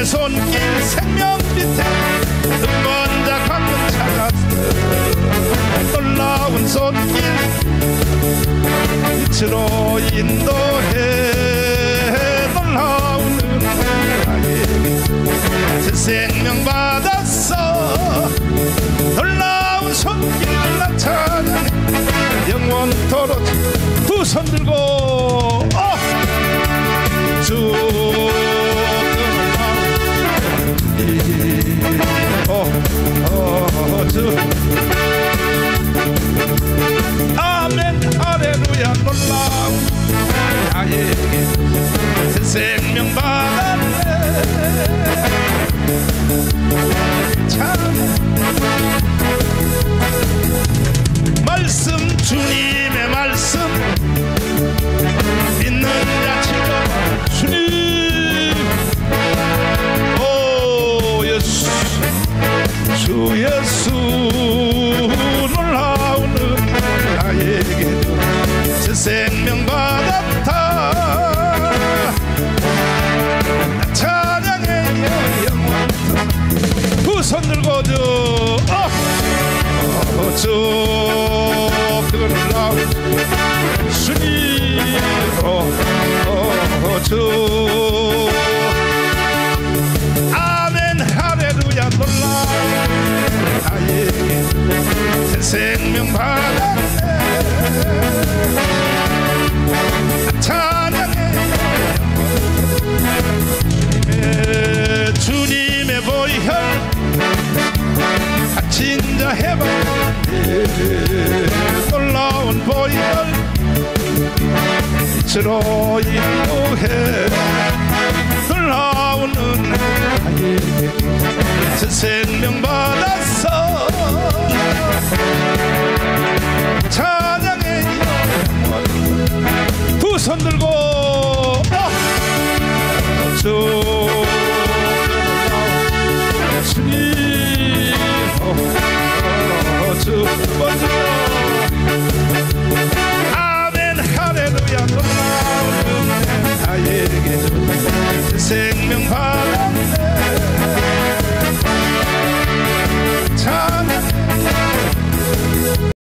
손길 생명 밑에 눈먼 자 강릉 찾았어. 놀라운 손길 빛으로 인도해. 놀라운 은혜에 새 생명 받았어. 놀라운 손길 나 찬양해. 영원토록 두 손 들고 주 아멘 할렐루야. 놀라운 나에게 새 생명 받았네. 참 말씀 주님의 말씀 믿는 자 치고 주님 오 예수 주 예수 놀라운 나에게도 새 생명 받았다. 나 찬양해 영원 두 손 들고 주 놀라운 주님 주 아멘 할렐루야. 놀라운 나에게 새 생명 받았네. 찬양해 주님의 보혈 갇힌 자 해방돼. 놀라운 보혈 빛으로 인도해. 놀라운 은혜에 새 생명 받았네.